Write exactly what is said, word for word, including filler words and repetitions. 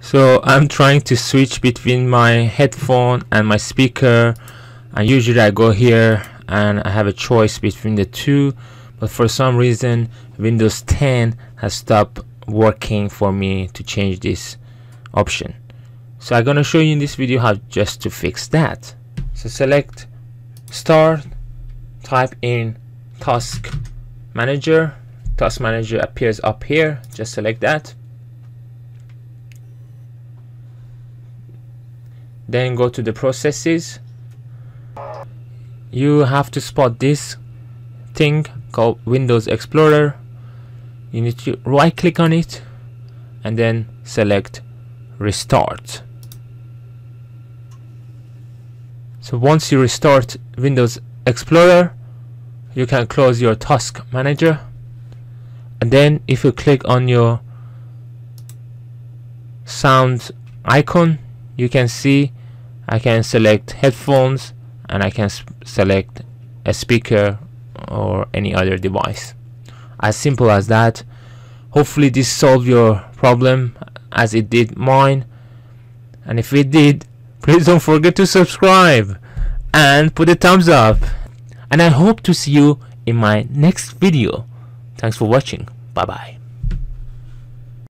So I'm trying to switch between my headphone and my speaker, and usually I go here and I have a choice between the two, but for some reason Windows ten has stopped working for me to change this option. So I'm gonna show you in this video how just to fix that. So select Start, type in Task Manager. Task Manager appears up here, just select that. Then go to the processes. You have to spot this thing called Windows Explorer. You need to right click on it and then select Restart. So once you restart Windows Explorer, you can close your Task Manager, and then if you click on your sound icon, you can see I can select headphones and I can select a speaker or any other device. As simple as that. Hopefully this solved your problem as it did mine, and if it did, please don't forget to subscribe and put a thumbs up, and I hope to see you in my next video. Thanks for watching. Bye bye.